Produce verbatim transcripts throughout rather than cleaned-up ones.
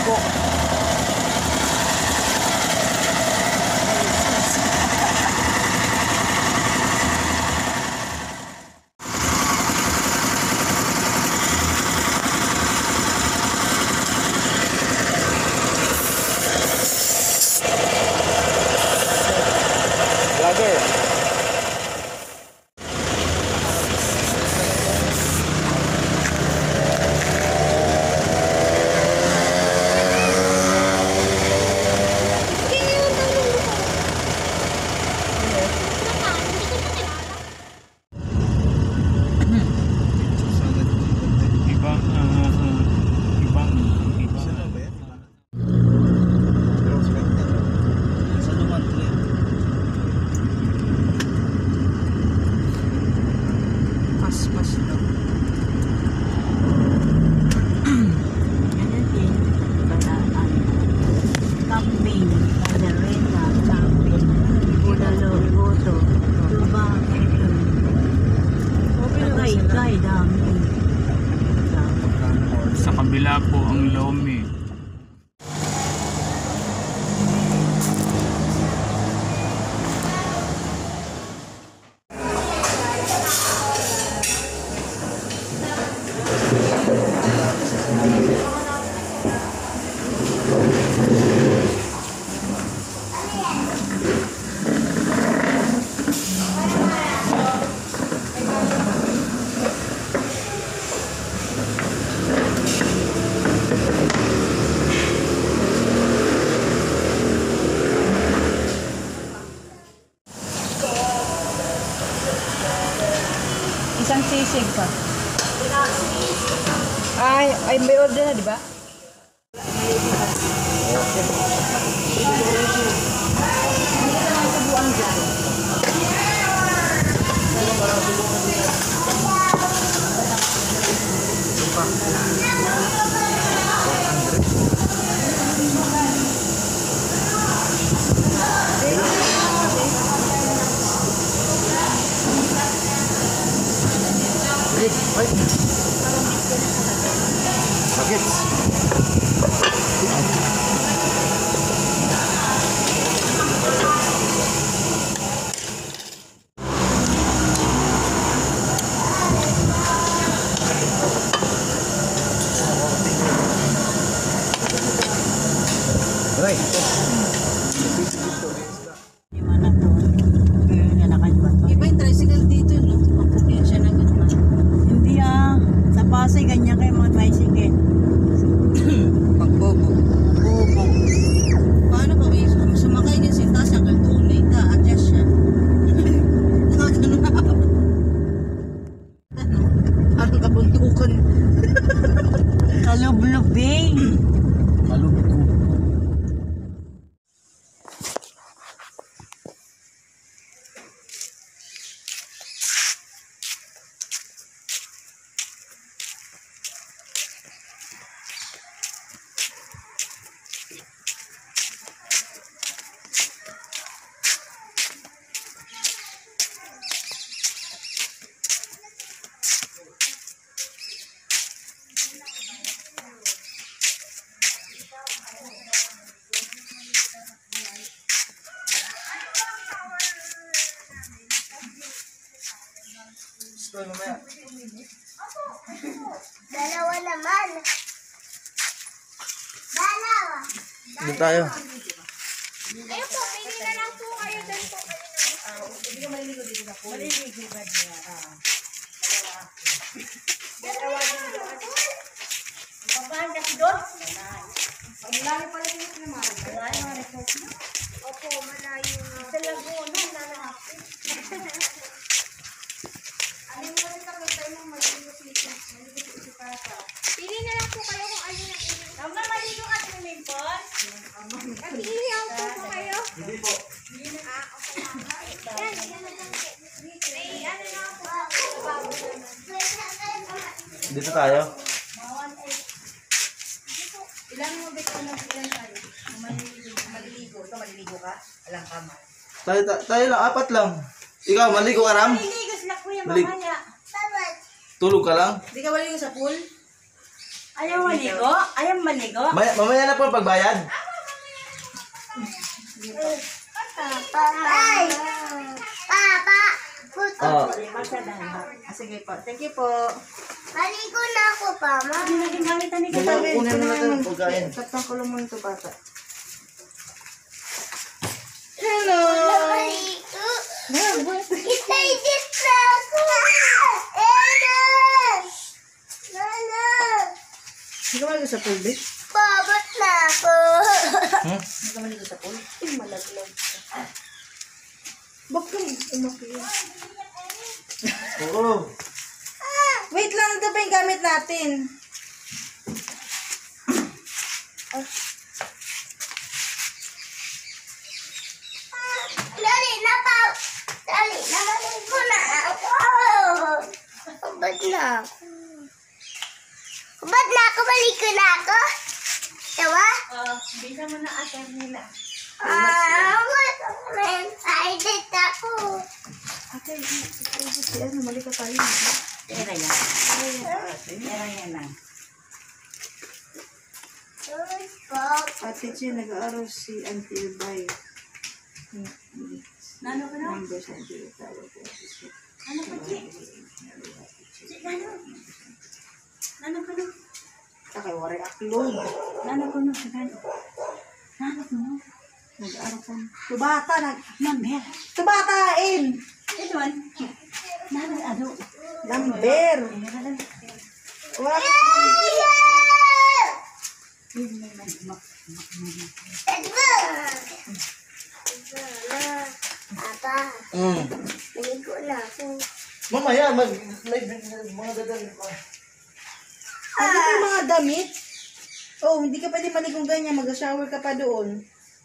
bubok. Vlogger. Sa kabila po ang Lomi. Isang sisig pa. Ay, ay may order na, di ba? Bagets. Right. Gimana to? Kaya nakalimutan. Iba yung tricycle dito, no? Yan siya na ganun. Hindi ah. Sa Pasay, ganyan kayo mga tricycle. Pagbobo. Bobo. Paano pa ba yung sumakay din si Tasha hanggang doon na ita? Adjust siya. Nakagano na. Ano? Anong kabuntukan? Kalublubing. Malubog. Dalawa naman. Dalawa. Doon tayo. Ayun po, pili na lang po kayo. Doon po kayo na. Hindi ka maliligo dito na po. Maliligo ba niya? Ah. Dalawa. Dalawa. Papahan kasi doon? Ang layo pala dito naman. Malayo nga rin. Opo, malayo nga. Sa Laguna, lalapit. Alin mo rin kami tayo ng maligo dito. Maligo dito para sa. Pili na lang po kayo kung ano yung pili. Tama, maligo ka din, Limpon? Nag-iihaw po po kayo? Hindi po. Ah, okay lang. Yan, yan na lang po. May ano na po. Bago naman. Dito tayo. Ilan mo ba ito ng ilan tayo? Maliligo. Maliligo. Ito maliligo ka? Alang kamay. Tayo, tayo, tayo lang, apat lang. Ikaw, maligo ka, Ram? Maliligo sila kuya Mali- mamaya. Sabad. Tulog ka lang? Hindi ka maliligo sa pool? Ayaw maligo? Ayaw maligo? Maya, mamaya na po pagbayad. Papa. Ay! Papa! Puto. Oh. Ah, sige po. Thank you po. Maligo na ako pa, ma. Hindi naging gamit na ni Mamaya, Katabi. kunin mo na ito, pagkain. Tatlong kulong mo ito, bata. Hello! Maligo. Excited na ako! Ena! Nana! Hindi ka maligo sa pool, babe? Babot na ako. Hmm? Hindi ka maligo sa pool? Ay, malaglag. Bak ka umakiyo. Oo. Wait lang, ito pa yung gamit natin. Dali na pa. Dali na, maligo na ako. Babot na ako. Babot na ako, maligo na ako. Diba? Oh, bisa mo na ate nila. Ah, excited ako. Ate, si ano, mali ka tayo. Pera yan. Pera yan lang. Ate Che, nag-aaral si Auntie Bay. Nano ka na? Number sa Auntie Tawag ko. Ano ka, Che? Nano? Nano ka na? Takay, wari upload. Nano ko na? Nano? Nano ko na? Nag-aaral ko. Tubata, nag... Number. Tubatain! Ito man. Nano, ano? Number. Wala ka. Papa, Mm. maligo na ako. Mamaya, mag... May mga dadalhin ko. Ano ba yung mga damit? Oh, hindi ka pwede maligong ganyan. Mag-shower ka pa doon.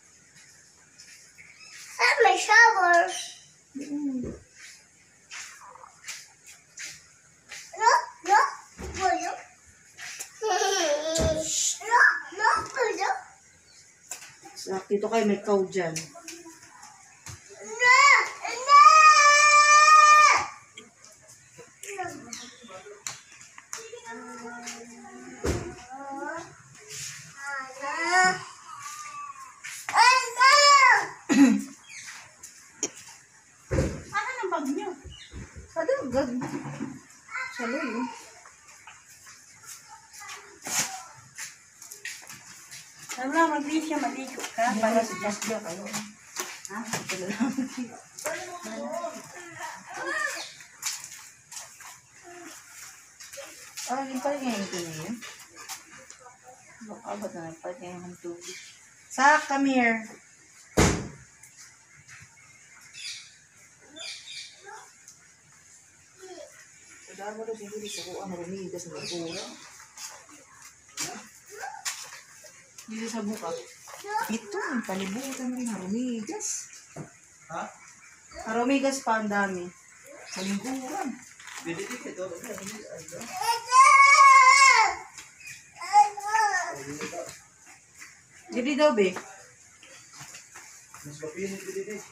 Ah, may shower. Mm. No, no, pulo. No, no, pulo. So, dito kayo may cow dyan. No, no. Ano ng bag niyo? Sa dagdag. Sa lulo. Sabi lang, mag-leave siya, maligo ka. Para sa just diya kayo. Ha? Ito na lang. Ah, yung pala ngayon ito na yun. Baka ba na nagpalit ngayon ng tubig? Sak, come here. Kaya mo daw siguro sa kuha na rumigas na kuha. Dito sa buka. Ito, ang palibutan rin na rumigas. Ha? Rumigas pa ang dami. Sa lingkuran. Didikit ito. Dito daw, be. Mas mapinig didikit.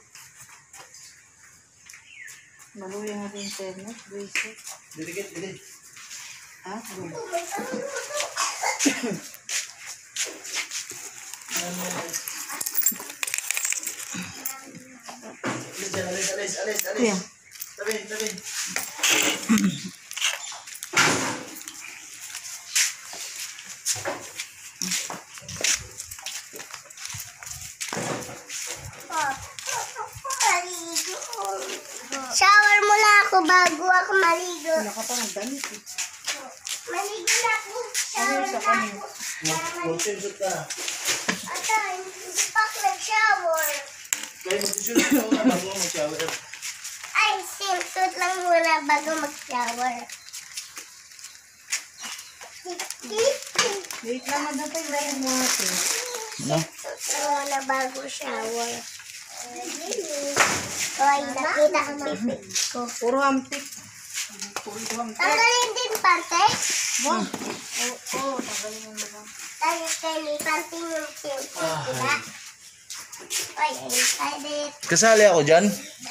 Maluya nga din internet. Basic. Didikit, didikit. Ha? Ano? Alis, alis, alis, alis, alis. Kuya. Tabi, tabi. Shower muna ako bago ako maligo. Wala ka pa ng damit eh. Maligo na ako. Ano Shower yung sa na kanya? ako. Mag-swimsuit ka na. Ata, hindi pa ako nag-shower. Kaya mag-swimsuit ka muna bago mag-shower. Ay, swimsuit lang muna bago mag-shower. Wait lang, magdantay lang mo natin. No? Swimsuit lang muna bago shower. Hoy, nakita ang pipit ko. Puro hampik. Puro hampik. Tanggalin din pante. Wow. Oo, oh, tanggalin mo naman. Tayo kayo ni pante yung swimsuit, diba? Hoy, excited. Kasali ako dyan?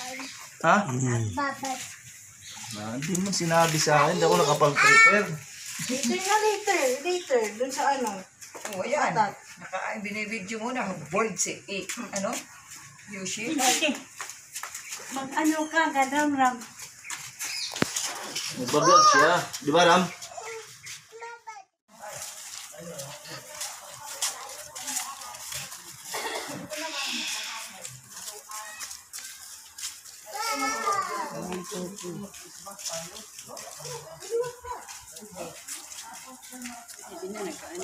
Ha? Babad. Ah, hindi mo sinabi sa akin. Hindi ako nakapag-prepare. Later na later. Later. Dun sa ano. Oh, ayan. Atat. Naka, binibidyo mo na. Bold si, eh, ano? Yoshi. Sige. Mag-ano ka, gadam-ram. Nagbablog siya. Di ba, Ram? Hindi na nagkaano.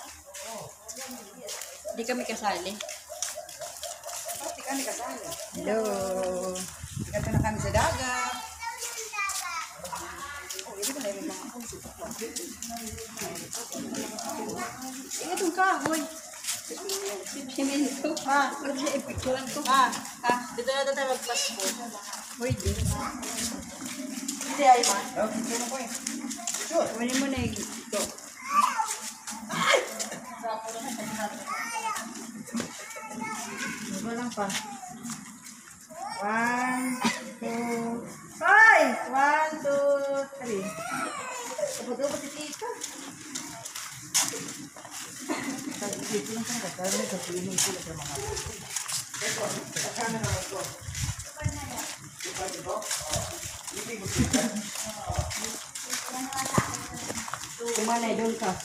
Hindi kami kasali. Hindi kami kasali. Hello. Ikato na kami sa dagat. Oh, hindi ba na yung mga puso? Itong kahoy. Simento. Ah, picturean ko. Ah, ah, dito na tayo mag-pasko. Pwede. Hindi ay man. Oh, picture mo ko eh. Picture. Kunin mo na yung ito. Walang pa. One, two, five! One, two, three. Kapag-upot si Tita. Dito lang sa kagano, sa piling sila sa mga. Kumanay, doon ka.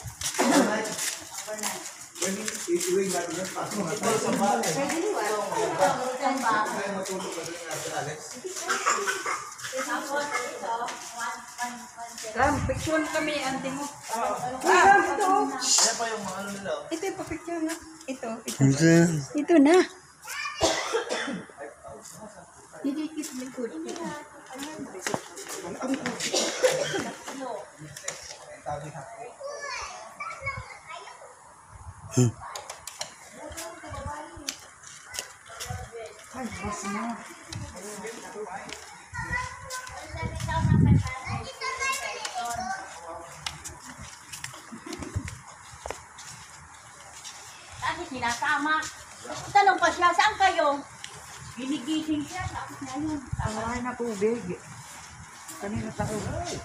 Ram, picture kami, auntie mo. Ah, ito. Ayan pa yung mga ano nila. oh. Ito yung pa-picture na. Ito, ito. Ito na. Didikit likod. Ay, bas na. Kasi sinasama. Tanong pa siya, saan kayo? Ginigising siya, tapos na yun. Ang na tubig. Kanina taon.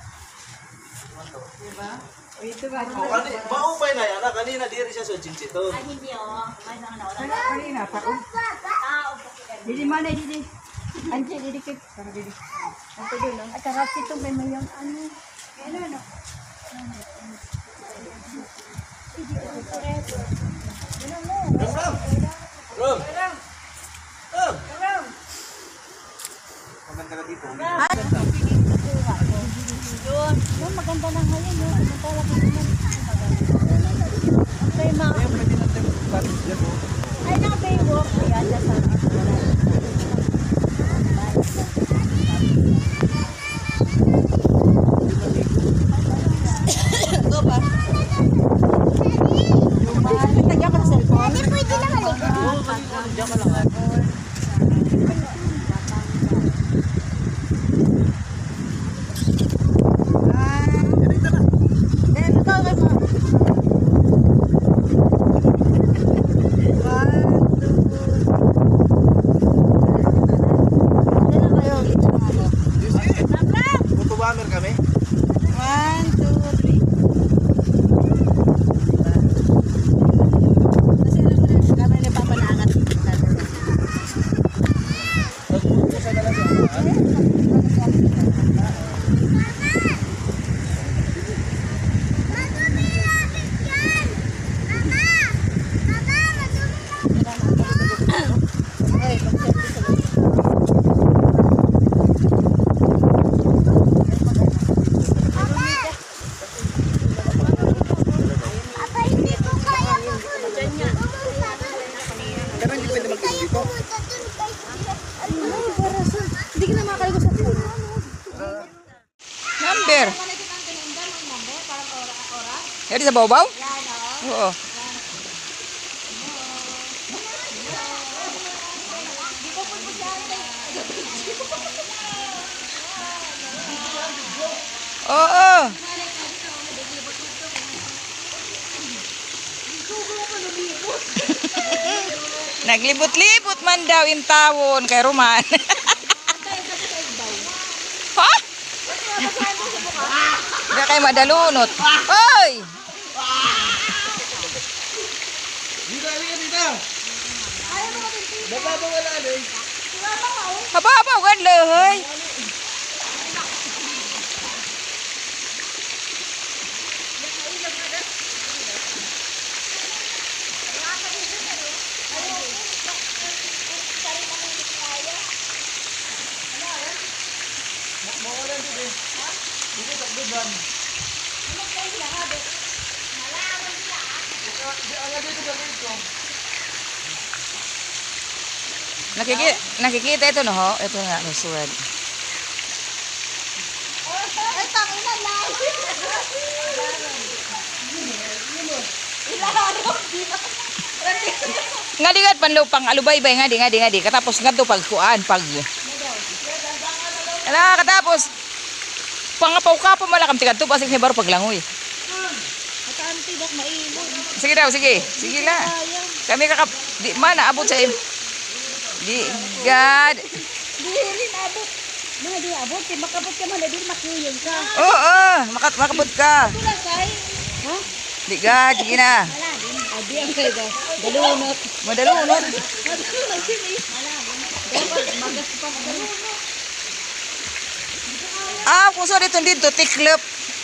Diba? O ito ba? Oh, kani, maupay na yan. ah. Kanina di rin siya sa chinchito. Ay, hindi oh. May mga nauna. Kanina taon. Tao. Didi mana, didi. Anjay, didi kip. Para dito. Ito doon, no? At saka ito may mayang ano. Ano, ano? Ram, Ram! Ram! Ram! Ram! Maganda ka dito. Yun. Yun, maganda na ngayon. Yun. Maganda na ngayon. Okay, ma. Ay, naka-baywalk. Ayan, nasa. Go ba? Tagyan ka sa cellphone. Hindi pwede lang haligo. Diyan ka lang. ah. Motobamer kami. One, two, three. Kasi alam mo na, gamay na papanangat. Nagpupusa na lang yan. Papa, hindi ko kaya pumunta. Pero hindi pwede magtulog dito. Ay, parason. Hindi ka na makakaligo sa pool. Number. Yan sa babaw? Oo. Oo. Naglibot-libot man daw in tawon kay Roman. Ha? kay madalunot. Oy! Dito, halika dito. Baba ba wala eh? Hababaw gan lehoy. Mawalan dito eh. Dito, takbuban. Ang dito gagawin ko. Nakikita, nakikita ito no ho. Ito nga, may suwad. Ay, takin na lang. Nga di gat panlupang alubaybay nga di nga di nga di. Katapos nga to pagkuan pag. Ala katapos pangapaw ka pa malakam tikat to pasig baro paglangoy. Mataan tibak mailog. Sige daw, sige. Sige la. Kami kakap di mana abot sa im. Di God. Di rin abot. Mga di abot. Di makabot ka man. Di makuyog ka. Oo, oh, makat makabot ka. Wala say. Ha? Di God, sige na. Wala din. Abi ang kayo ba? Dalunot. Madalunot. Dalunot sini. Wala din. Dapat magas pa dalunot. Ah, kung sorry itong dito, tiklop.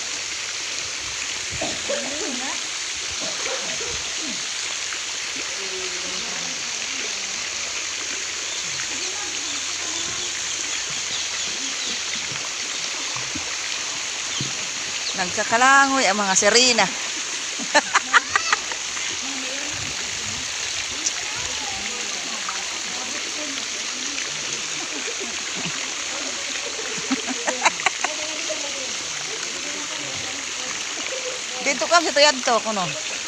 Nagkakalangoy ang mga sirena. Dito kam sa tuyad to kuno.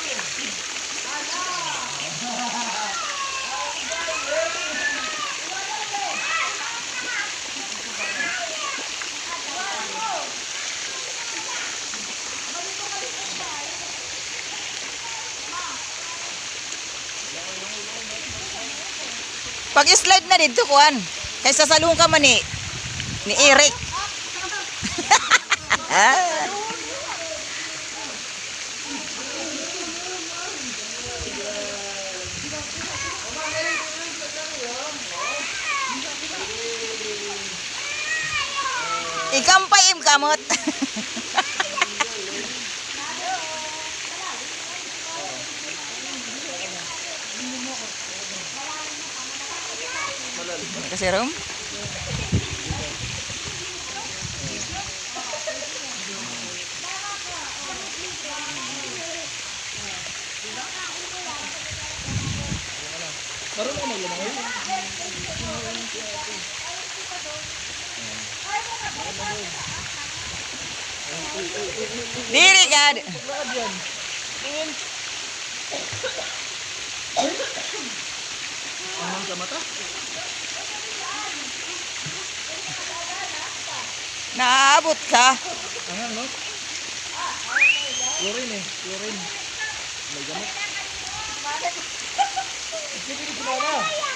Pag-slide na dito kuan. Kaysa salung ka man ni ni Eric. Ah. Ikampay im kamot. Kasi rom. Karoon ka maglamay? Diri gad. Anong sa mata? Naabot ka. Anong no? Chlorine eh. Chlorine. May gamot. Sige, sige na.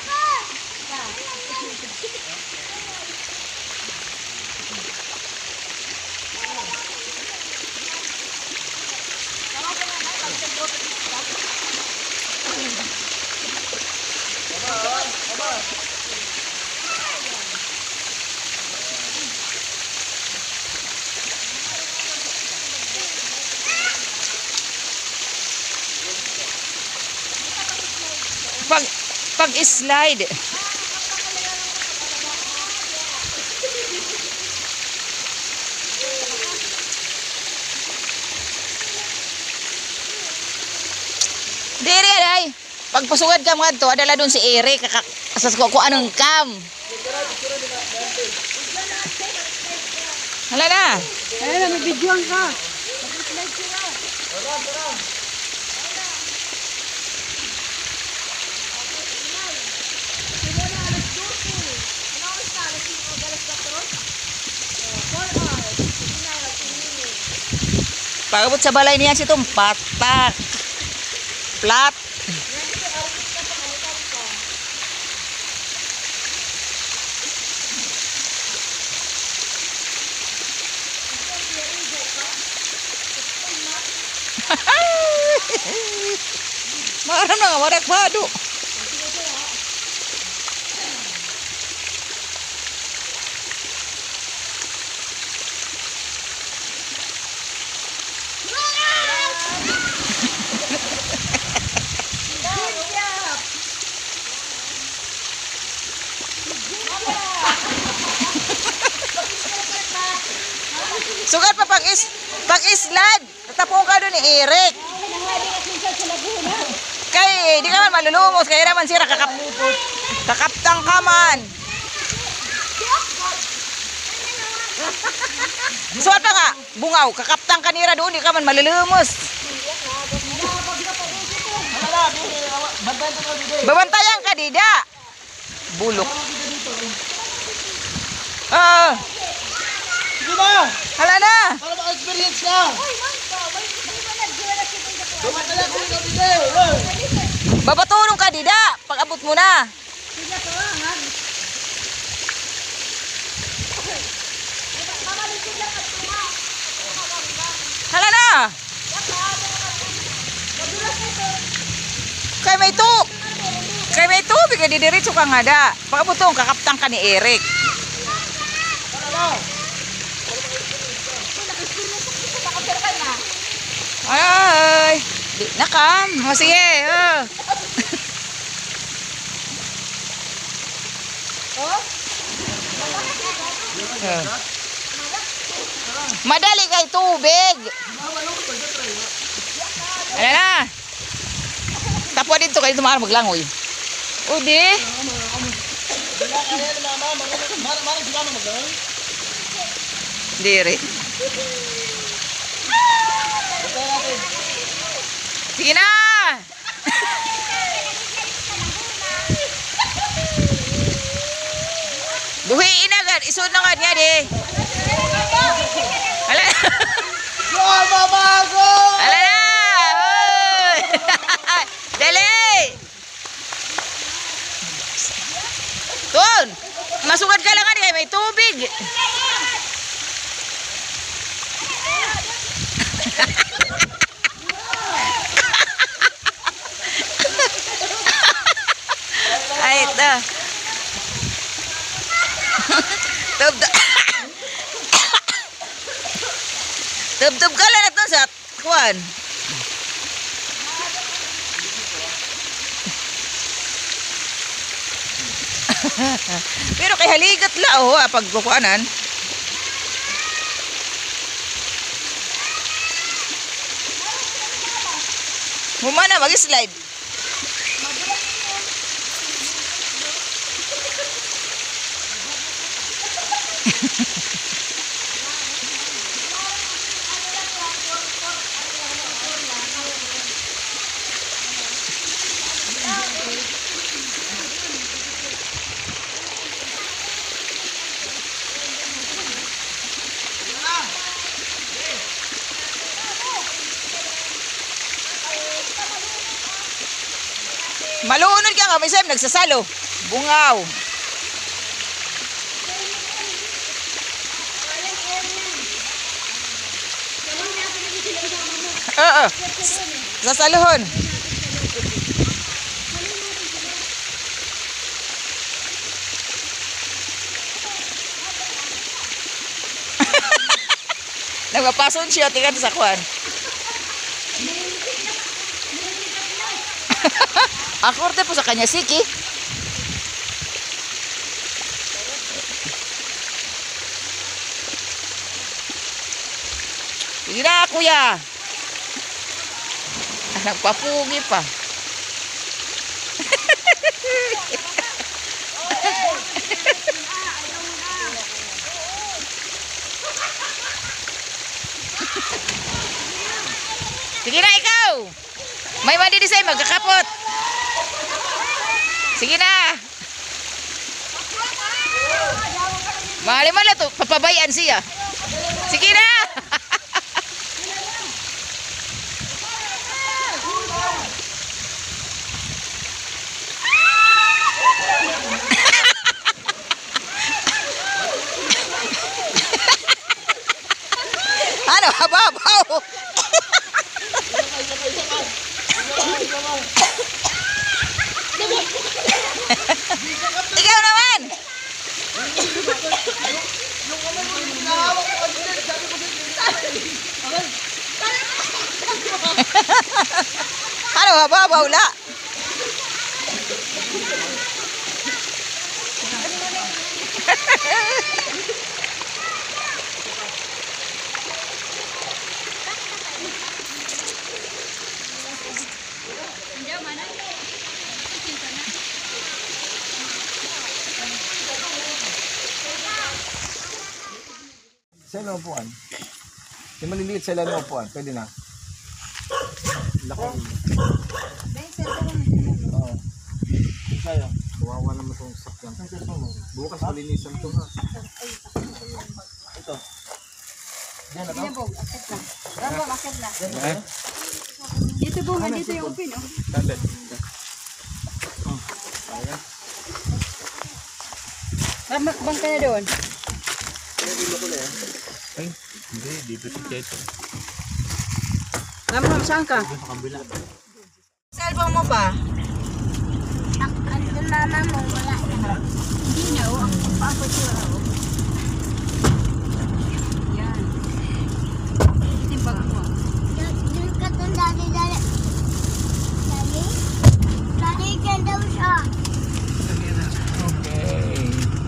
Pag pag slide. Diri ay. Pagpasugad ka mga to, adala doon si Eric kakasas ko ko anong cam. Hala na. Ay, may videoan ka. Pagabot sa balay niya si Tom, patak. Plat. Maram na nga, wadak bado. Sugat pa pag is pag islad. Tatapong ka doon ni Eric. Kay, di ka man malulumos. Kaya naman sira kakap kakaptang ka man. Sugat pa nga, bungaw. Kakaptang ka nira doon. Di ka man malulumos. Babantayan ka, dida. Bulok. Ah. Sige na! Hala na. Para maka-experience ka! Dumatala ko yung kabili! Babatulong ka, dida. Pag abot mo na. Hala na. Kay may tu. Kay may tubig. Kaya didiritso ka nga da. Pag abot mo, kakaptang ka ni Eric. Ay, di na ka. Masige. Oh. Oh. Madali kay tubig. Ayan na. Tapos dito kayo tumakar maglangoy. O di. Diri. Sige na. Buhiin agad. Isunod na agad nga di. Hala. Hala na. Oy. Dali. Tun. Masugad ka lang nga di. May tubig. Ay, ito. Tub-tub. Tub-tub ka lang ito sa kuwan. Pero kay haligat lao ah, pagkukuanan. Humana, mag-slide. Malunod ka nga, may Sam, nagsasalo. Bungaw. Oo. Sasaluhon. Nagpapason siya, tingnan sa kwan. Akorde po sa kanya, Siki. Sige na, kuya. Nagpapugi pa. Sige na, ikaw. May mandi di sa'yo, magkakapot. Sige na. Mali-mali to, papabayaan siya. Sige na. Ano, hababaw. Ano ba ba baula? Sa ilang upuan. Yung maliliit sa ilang upuan. Pwede na. Laki. Oo. Kaya, kawawa naman itong sakyan. Bukas malinisan ito ha. Ito. Diyan na ito? Dito po, dito yung open, oh. Tablet. Ramakbang ka na doon. Ay, hindi. Dito si Checho. Ramakbang, saan ka? Cellphone mo pa? Ang ano mama mo, wala na. Hindi na, oh. Ang papa siya, oh. Yan. Ito yung bag mo. Doon ka doon, dali, dali. Dali? Dali, dyan daw siya. Okay.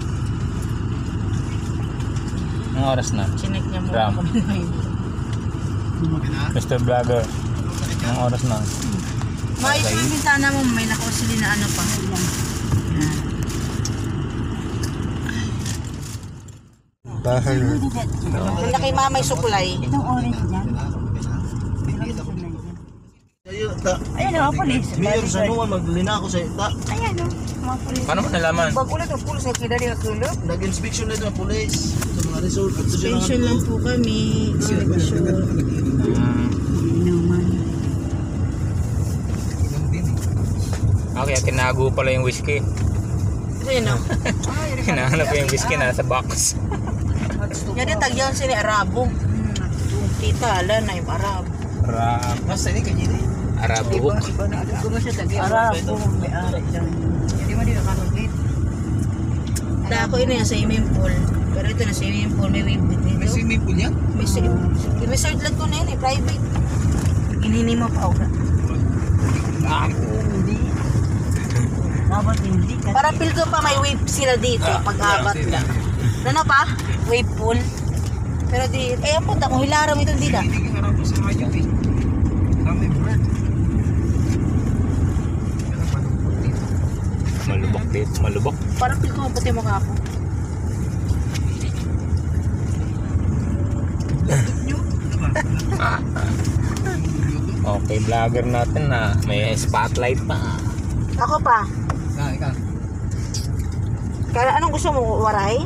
Ang oras na? Chinek niya mo Ram. kami na yun. Mister Vlogger. Ang oras na? May okay. Yung bintana mo, may nakausili na ano pa. Bahay. Ganda kay mama yung suklay. Itong orange dyan. Ayan, oh, police. Mayor sa nuwan, maglina ako sa ita. Ayan, oh. Mga police. Paano mo nalaman? Pag ulit ang pulis ay kidali ka tulog. Nag-inspection na ito ng police. Sa mga resort. Pension lang po kami. Inspection. Okay, tinago pala yung whiskey. Ayun o. Hinahanap ko yung whiskey na sa box. Yan yung tagyan sila Arabo. Kita, ala na yung Arabo. Arab. Mas ini kanya ini. Arabo hook. Kung mo siya tagyan. Arabo, may ari dyan. Hindi mo din nakanugit. Dako yun yan sa swimming pool. Pero ito na swimming pool, may wave dito. May swimming pool yan? May swimming pool. May resort lang ko na yun eh, private. Inini mo pa ako. Ah, Dapat hindi ka. Para feel ko pa may wave sila dito pag abat ka. Ano pa? Wave pool. Pero di, eh ang punta kung hilaram ito dito. Hindi ka harap sa hayop eh. Kami bird. malubok dito, malubok. Parang feel ko maputi mukha ko. Okay, vlogger natin na may spotlight pa. Ako pa. Ah, ikaw. Kaya anong gusto mo, waray?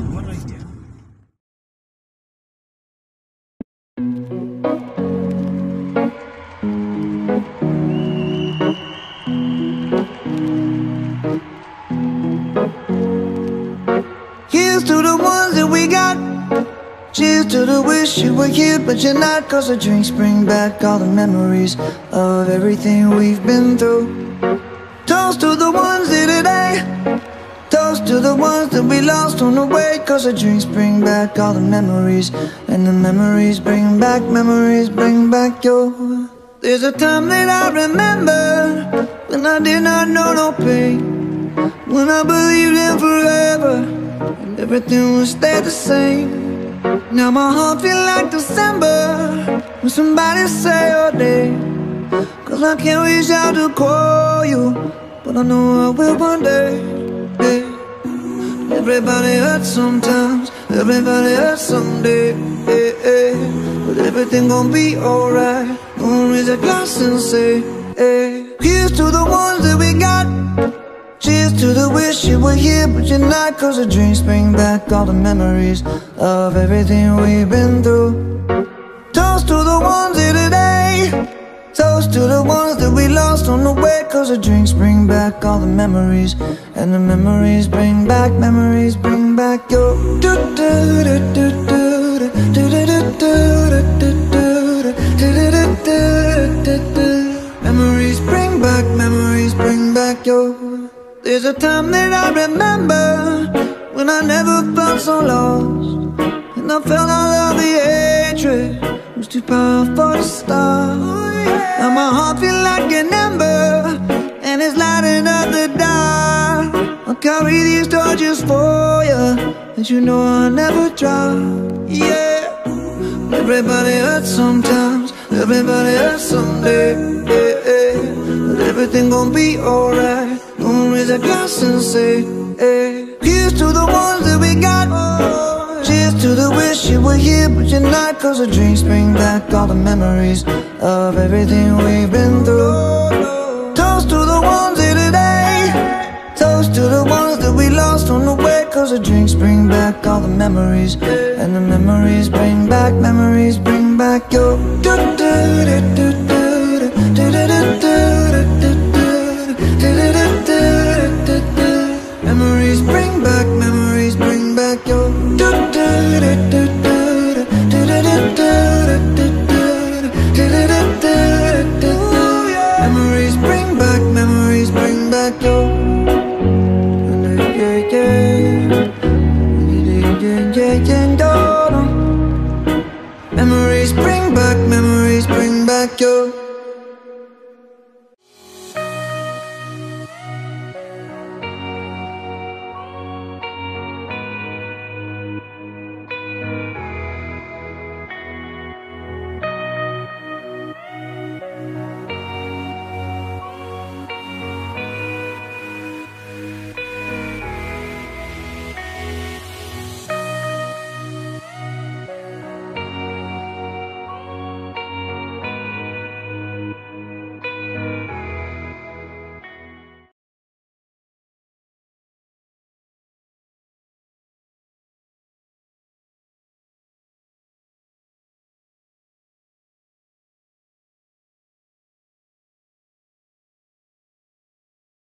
Here's to the ones that we got. Cheers to the wish you were here but you're not. Cause the drinks bring back all the memories of everything we've been through. Toast to the ones here today. Toast to the ones that we lost on the way. Cause the drinks bring back all the memories. And the memories bring back, memories bring back your. There's a time that I remember when I did not know no pain, when I believed in forever and everything would stay the same. Now my heart feel like December when somebody say your name. Cause I can't reach out to call you, but I know I will one day, yeah. Everybody hurts sometimes, everybody hurts someday, yeah, yeah. But everything gon' be alright. Gonna raise a glass and say, hey. Here's to the ones that we got. Cheers to the wish you were here but you're not. Cause the drinks bring back all the memories of everything we've been through. Toast to the ones here today. Toast to the ones that we lost on the way. Cause the drinks bring back all the memories. And the memories bring back, memories bring back your. Memories bring back, memories bring back your. There's a time that I remember when I never felt so lost, and I felt all of the hatred was too powerful to stop. Now my heart feel like an ember, and it's lighting up the dark. I'll carry these torches for you, and you know I'll never drop. Yeah, everybody hurts sometimes, everybody hurts someday. Yeah, yeah. But everything gon' be alright. Gonna raise a glass and say, hey. Here's to the ones that we got. Cheers to the wish you were here but you're not. Cause the drinks bring back all the memories of everything we've been through. Toast to the ones here today. Toast to the ones that we lost on the way. Cause the drinks bring back all the memories, and the memories bring back, memories bring back your memories bring back, memories bring back your memories bring back, memories bring back your memories bring back, memories bring back your